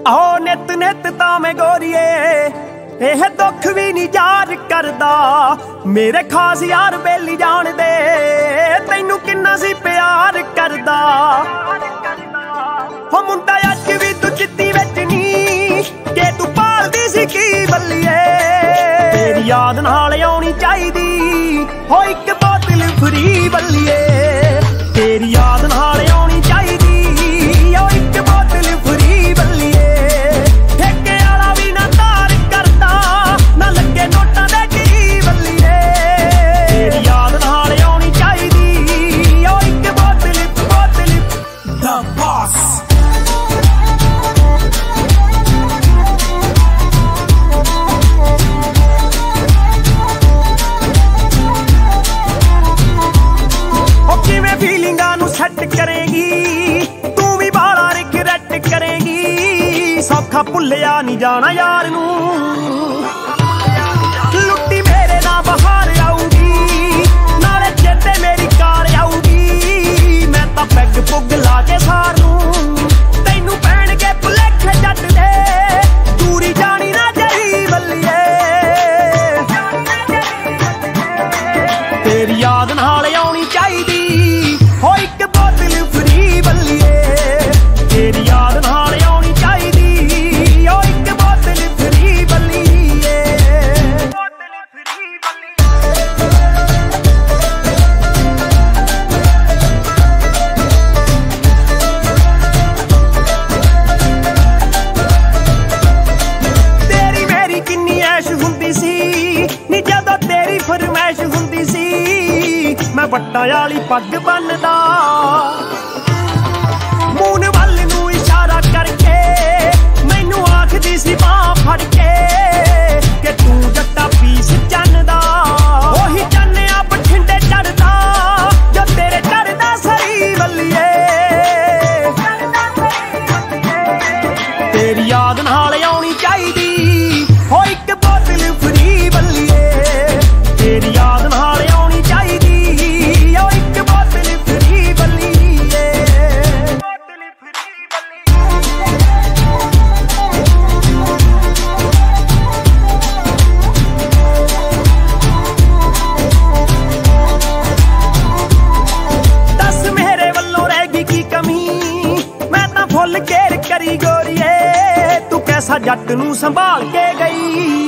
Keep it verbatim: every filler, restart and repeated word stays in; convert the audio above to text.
आहो नित नित तां मैं गोरीए एह दुख भी नहीं जार करदा। मेरे खास यार बेली जान दे तैनू किन्ना सी प्यार करदा। हो मुंडा अज भी तू चित्ती विच नी के तू पालदी सी की बल्लीए। तेरी याद नाल आउणी चाहीदी हो इक बोतल फ्री बल्लीए। तेरी याद नाल आउणी चाहीदी हो इक बोतल फ्री बल्लीए। ठेके वाला भी ना तार करदा ना लगे नोटां दे की बल्लीए। तेरी याद नाल आउणी चाहीदी हो इक बोतल बोतल द बॉस। सेट करेगी तू भी बाला रिग्रेट करेगी। सौखा भुलिया नहीं जाना यार नू। लुट्टी मेरे ना बहार आऊगी नाले चेते मेरी कार आऊगी। मैं तां पैग पुग ला के सार नू तैनू पैण के भुलेखे जट दे। दूरी जानी ना जाई बल्लीए। तेरी याद नाल आउणी चाहीदी हो इक बोतल फ्री बल्लीए। तेरी याद नाल आउणी चाहीदी हो इक बोतल फ्री बल्लीए। बोतल फ्री बल्लीए। तेरी मेरी किन्नी ऐश हुंदी सी नी जदों तेरी फरमैश हुंदी सी। मैं वट्टां वाली पग बनदा मून वल नू इशारा करके मैनू आखदी सी बांह फड़ के कि तू जट्टा पीस चन्नदा। ओही चन्निया बठिंडे चढ़दा जो तेरे चढ़दा सरी बल्लीए। तेरी याद नाल आउणी चाहीदी हो इक बोतल फ्री बल्लीए। तेरी याद नाल आउणी चाहीदी हो इक बोतल फ्री बल्लीए। बोतल फ्री बल्लीए। दस मेरे वल्लों रह गई की कमी मैं तां फुल केयर करी गोरीए। तू कैसा जट नू संभाल के गई